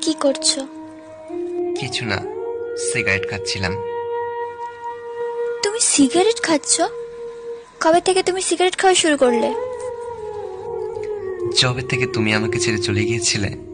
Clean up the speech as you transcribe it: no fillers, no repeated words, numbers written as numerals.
কি করছো? কিছু না, সিগারেট খাচ্ছিলাম। তুমি সিগারেট খাচ্ছ? কবে থেকে তুমি সিগারেট খাওয়া শুরু করলে? যবে থেকে তুমি আমাকে ছেড়ে চলে গিয়েছিলে